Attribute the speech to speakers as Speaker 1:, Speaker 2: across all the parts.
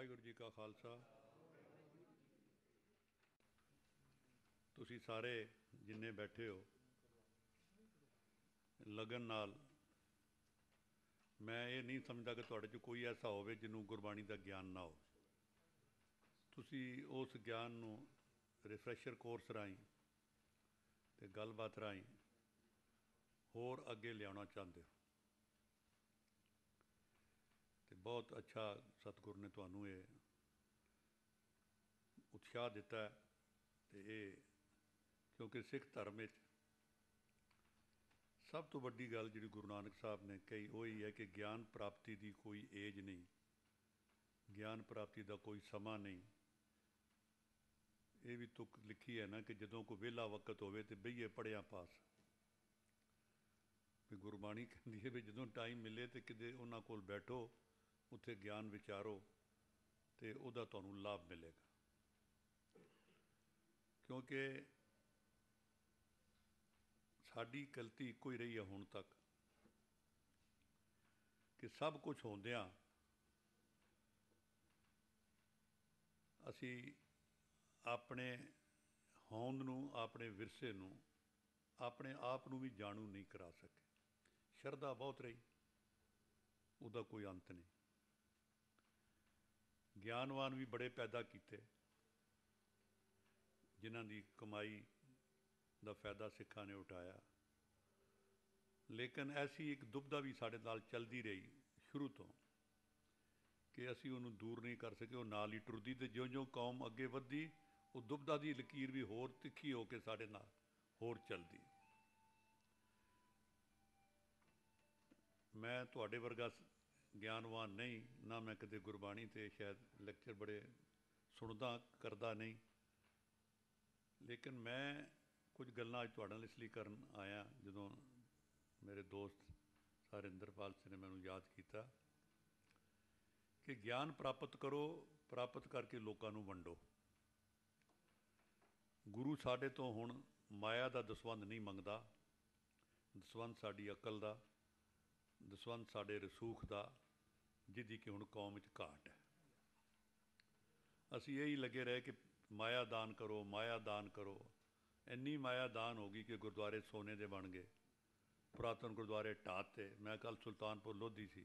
Speaker 1: वाहिगुरू जी का खालसा। तुसी सारे जिन्ने बैठे हो लगन नाल, मैं ये नहीं समझदा कि तुहाडे च कोई ऐसा होवे जिन्हों गुरबाणी का ज्ञान ना हो। तुसी उस ज्ञान नूं रिफ्रैशर कोर्स राहीं ते गलबात राहीं होर अगे लियाना चाहते हो। तो बहुत अच्छा सतगुर ने तुहानूं ये उत्साह दिता है। तो ये क्योंकि सिख धर्म में सब तो वड्डी गल जिहड़ी गुरु नानक साहब ने कही वही है कि ज्ञान प्राप्ति की कोई एज नहीं, ज्ञान प्राप्ति का कोई समा नहीं। ये भी तुक लिखी है ना कि जदों कोई वेला वक्त होवे तो बईए पढ़िया पास। भी गुरबाणी कहती है भी जदों टाइम मिले तो किते उन्हां कोल बैठो, उत्थे ज्ञान विचारो तो उहदा तुहानूं लाभ मिलेगा। क्योंकि साडी गलती इक्को ही रही है हुण तक कि सब कुछ होंदियां असी अपने होंद नूं, अपने विरसे नूं, अपने आप नूं भी जाणू नहीं करा सके। शरधा बहुत रही, उहदा कोई अंत नहीं। ज्ञानवान भी बड़े पैदा किए जिन्हां दी कमाई का फायदा सिखां ने उठाया, लेकिन ऐसी एक दुबदा भी साडे नाल चलती रही शुरू तो कि असी उन्होंने दूर नहीं कर सके। वो नाल ही टुरदी ते ज्यों ज्यों कौम अगे वधदी वो दुबदा की लकीर भी होर तिखी होकर साडे नाल होर चलदी। मैं तुहाडे वर्गा ज्ञानवान नहीं, ना मैं कदे गुरबाणी ते शायद लैक्चर बड़े सुनदा करदा नहीं, लेकिन मैं कुछ गल्लां अज तुहाडे नाल इसलिए करन आया जदों मेरे दोस्त हरिंदरपाल सिंह ने मैनूं याद किया कि ज्ञान प्राप्त करो, प्राप्त करके लोगों नूं वंडो। गुरु साडे तो हुण माया का दसवंध नहीं मंगदा, दसवंध साडी अकल का, दसवंध साडे रसूख का, जिहदी कि हुण कौम विच घाट है। असीं यही लगे रहे कि माया दान करो, माया दान करो। इन्नी माया दान हो गई कि गुरुद्वारे सोने दे बन गए, पुरातन गुरुद्वारे ढाते। मैं कल सुल्तानपुर लोधी सी,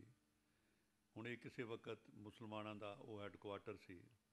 Speaker 1: हुण ये किसी वक्त मुसलमानों का वो हैडकुआटर सी।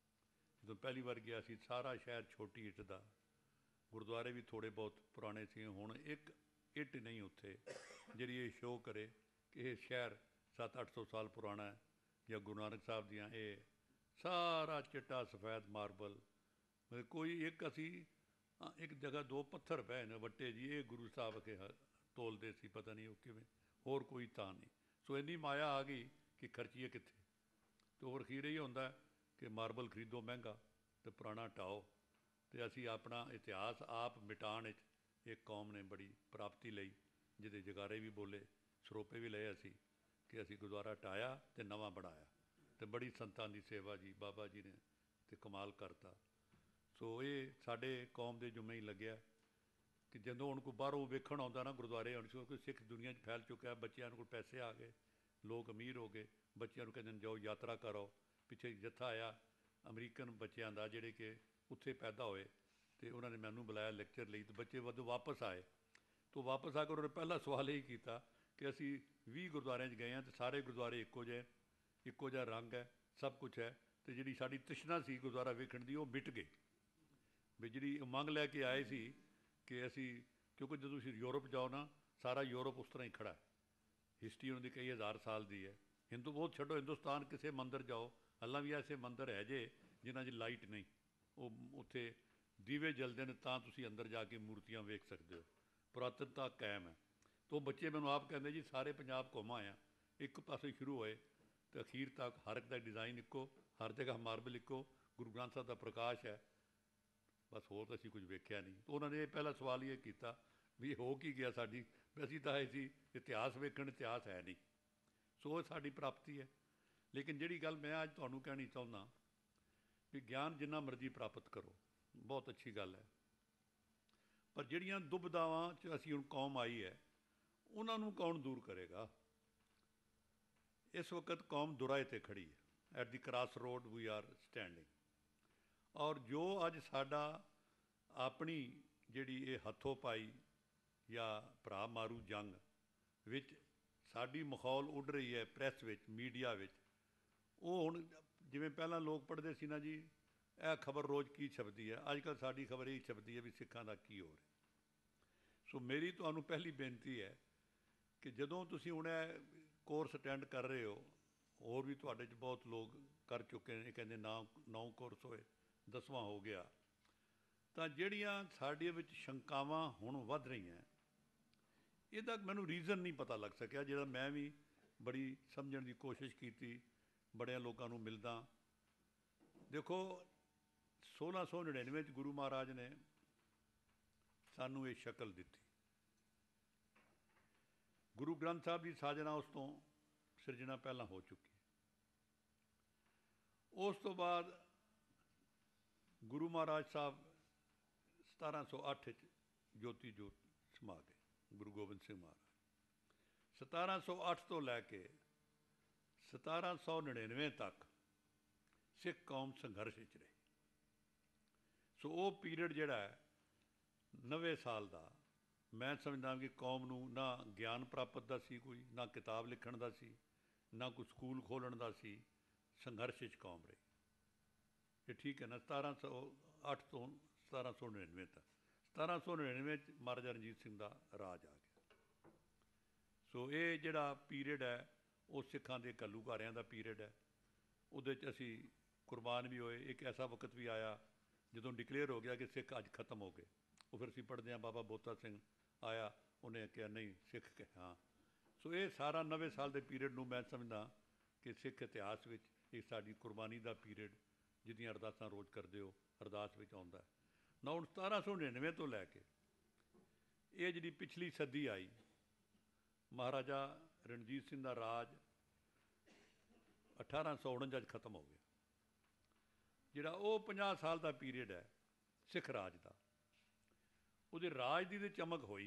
Speaker 1: जो पहली बार गया सी सारा शहर छोटी इट का, गुरुद्वारे भी थोड़े बहुत पुराने सी। हुण एक इट नहीं उत्थे जिहड़ी ये शो करे कि ये शहर 700-800 साल पुराना है। या गुरु नानक साहब दियाँ ये सारा चिट्टा सफैद मार्बल, मतलब कोई एक असी एक जगह 2 पत्थर पए ने वट्टे जी, ये गुरु साहब के तोलते सी, पता नहीं वो किवें, होर कोई तां नहीं। सो इन्नी माया आ गई कि खर्चीए कित्थे। तो होर अखीर ही होंदा कि मार्बल खरीदो महंगा तो पुराना ढाओ। तो असी अपना इतिहास आप मिटाण विच एक कौम ने बड़ी प्राप्ति लई, जिहदे जगारे भी बोले, सरोपे भी लए असी कि असी गुरुद्वारा ढाया तो नवां बनाया। तो बड़ी संतां दी सेवा जी बाबा जी ने तो कमाल करता। सो ये साडे कौम दे जुम्मे ही लग्या कि जदों हुण कोई बाहरों वेखण आउंदा ना गुरुद्वारे, हुण क्योंकि सिख दुनिया फैल चुका है, बच्चों को पैसे आ गए, लोग अमीर हो गए, बच्चों को कहते जाओ यात्रा करो। पिछे जत्था आया अमरीकन बच्चों का जिहड़े कि उत्थे पैदा होए, तो उन्होंने मैनू बुलाया लैक्चर लई, तो बच्चे वध वापस आए। तो वापस आकर उन्होंने पहला सवाल यही किया कि असी 20 गुरुद्वारे गए हैं तो सारे गुरुद्वारे इक्को जिहे, इक्को जिहा रंग है, सब कुछ है, तो जिहड़ी साडी तृष्णा सी गुरुद्वारा वेखण दी वो मिट गई। भी जिहड़ी मंग लैके आए सी कि असी, क्योंकि जो तुसीं यूरोप जाओ ना, सारा यूरोप उस तरह ही खड़ा है, हिस्टरी उन्होंने कई हज़ार साल की है। हिंदू बहुत छड्डो, हिंदुस्तान किसी मंदिर जाओ, हल्ला भी ऐसे मंदिर है जे जिन्हां 'च लाइट नहीं, वो उत्थे दीवे जलते हैं, तां तुसीं अंदर जाके मूर्तियां वेख सकते हो, पुरातनता कायम है। तो बच्चे मैनूं आप कहते जी सारे पंजाब घुम आया, एक पासे शुरू होए तो अखीर तक हर एक का डिज़ाइन इक्को, हर जगह मार्बल इक्को, गुरु ग्रंथ साहब का प्रकाश है, बस होर तो असीं कुछ वेख्या नहीं। तो उन्होंने पहला सवाल ये किया भी हो की गया साडी, असीं तो आए सी इतिहास वेखण, इतिहास है नहीं। सो साडी प्राप्ति है। लेकिन जिहड़ी गल मैं अज तुहानूं कहनी चाहुंदा भी ज्ञान जिन्ना मर्जी प्राप्त करो, बहुत अच्छी गल है, पर जिहड़ियां दुबदावां च असीं हुण कौम आई है उन्हां नूं कौन दूर करेगा। इस वक्त कौम दुराए ते खड़ी है, at the cross road we are standing. और जो अज साडा अपनी जिहड़ी ये हथों पाई या भरा मारू जंग विच साडी माहौल उड़ रही है प्रैस विच मीडिया विच, वो हुण जिवें पहलां लोग पढ़दे सी ना जी यह खबर रोज़ की छपदी है, अजकल साडी खबर यही छपदी है भी सिखां दा की हो रहा। सो मेरी तुहानूं पहली बेनती है कि जदों तुसीं हुण कोर्स अटैंड कर रहे हो, होर भी तुहाडे च बहुत लोग कर चुके हैं, कहंदे 9 कोर्स होए 10वां हो गया, तो जिहड़ियां साडे विच शंकावां हुण वध रहीआं इहदा मैनूं रीज़न नहीं पता लग सकिया, जिहड़ा मैं भी बड़ी समझण की कोशिश की, बड़ियां लोगों नूं मिलदा। देखो 1699 गुरु महाराज ने सानू ये शक्ल दी। गुरु ग्रंथ साहब की साजना उस तो सिरजना पहला हो चुकी। उस तो बाद गुरु महाराज साहब 1708 ज्योति जोत समा गए, गुरु गोबिंद सिंह महाराज 1708 तो लैके 1799 तक सिख कौम संघर्ष च रही। सो वो पीरियड जिहड़ा है 90 साल का, मैं समझदा कि कौम नूं ना ज्ञान प्राप्त का सी, कोई ना किताब लिखण का सी, ना कोई स्कूल खोलण का सी, संघर्ष च कौम रही। ये ठीक है ना। 1708 तो 1799 तक, 1799 महाराजा रणजीत सिंह का राज आ गया। सो ये जिहड़ा पीरियड है वो सिखां दे घल्लूघारियां दा पीरियड है। उहदे च असीं कुर्बान भी होए। एक ऐसा वक्त भी आया जदों डिकलेयर हो गया कि सिख अज खत्म हो गए। वो फिर असीं पढ़दे हां बाबा बोता सिंह आया, उन्हें कहा नहीं सिख के हाँ। सो ये सारा 90 साल के पीरियड नूं मैं समझदा कि सिख इतिहास विच एक साडी कुर्बानी का पीरियड जिहदियां अरदासां रोज़ करदे हो अरदास विच आउंदा है ना। हुण 1799 तो लैके ये जिहड़ी पिछली सदी आई, महाराजा रणजीत सिंह का राज 1849 खत्म हो गया। जिहड़ा वो 50 साल का पीरियड है सिख राज का, उहदे राज की तो चमक होई,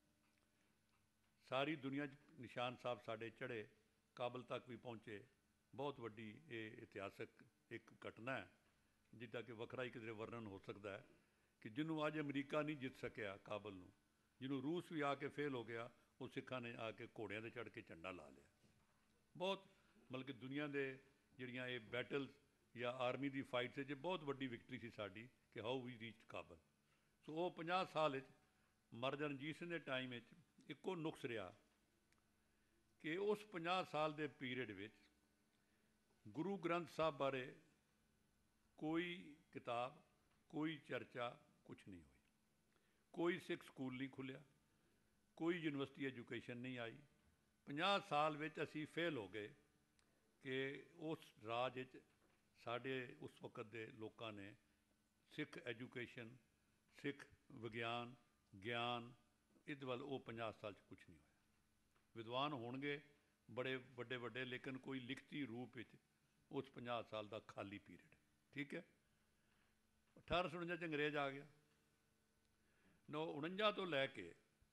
Speaker 1: सारी दुनिया निशान साहब साढ़े चढ़े, काबल तक भी पहुँचे। बहुत वड्डी ये इतिहासक एक घटना है जिसका कि वखरा ही किधरे वर्णन हो सकता है कि जिन्हों अज अमरीका नहीं जित सकिया काबल नूं, जिन्हों रूस भी आके फेल हो गया, वो सिखा ने आके घोड़ियां ते चढ़ के झंडा ला लिया। बहुत मतलब कि दुनिया के जिहड़ियां ये बैटल्स या आर्मी की फाइट से बहुत वड्डी विक्ट्री सी साडी कि हाउ वी रीच काबल। सो वो 50 साल महाराजा रणजीत सिंह के टाइम एको नुक्स रहा कि उस 50 साल के पीरियड विच गुरु ग्रंथ साहब बारे कोई किताब, कोई चर्चा कुछ नहीं हुई। कोई सिख स्कूल नहीं खुलिया, कोई यूनिवर्सिटी एजुकेशन नहीं आई। 50 साल विच असी फेल हो गए कि उस राज विच साडे उस वक्त के लोगों ने सिख एजुकेशन, सिख विज्ञान, ज्ञान इस वाल वो 50 साल कुछ नहीं होया। विद्वान होणगे बड़े वड्डे वड्डे, लेकिन कोई लिखती रूप विच उस 50 साल का खाली पीरियड। ठीक है। 1849 अंग्रेज़ आ गया। 1949 तो लैके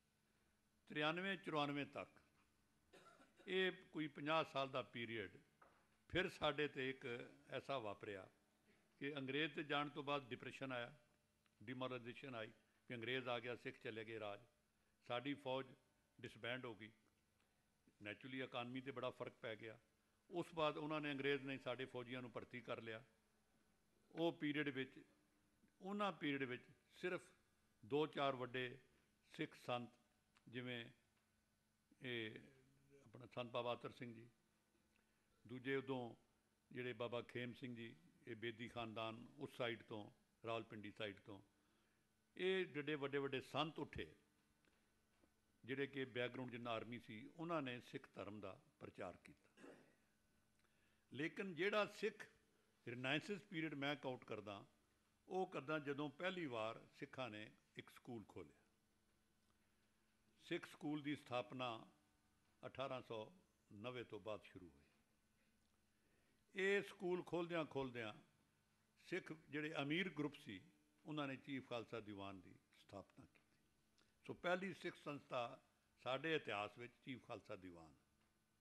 Speaker 1: 93-94 तक ये कोई 50 साल का पीरियड फिर साढ़े ते एक ऐसा वापरिया कि अंग्रेज़ ते जाने तो बाद डिप्रैशन आया, डिमोरलाइजेशन आई कि अंग्रेज़ आ गया, सिख चले गए राज, साड़ी फौज डिसबैंड हो गई। नैचुरली इकानमी ते बड़ा फर्क पै गया। उस बाद उन्होंने अंग्रेज़ ने साढ़े फौजियों को भर्ती कर लिया। वो पीरियड विच उन्हां पीरियड विच सिर्फ 2-4 वड्डे सिख संत जिमें ये अपना संत बाबा अतर सिंह जी, दूजे उदों जिहड़े बाबा खेम सिंह जी, ये बेदी खानदान उस साइड तो रावलपिंडी साइड तो, ये जिहड़े वड्डे वड्डे संत उठे जिहड़े कि बैकग्राउंड जिन्ना आर्मी सी, उन्होंने सिख धर्म का प्रचार किया। लेकिन जिहड़ा सिख रिनाइंसिस पीरियड मैं काउंट करदा, वो करदा जदों पहली बार सिखा ने एक स्कूल खोलिया। सिख स्कूल की स्थापना 1890 तो बाद शुरू हुई। ये स्कूल खोलदियां खोलदियां सिख जिहड़े अमीर ग्रुप सी, उन्होंने चीफ खालसा दीवान की स्थापना की। सो पहली सिख संस्था साढ़े इतिहास में चीफ खालसा दीवान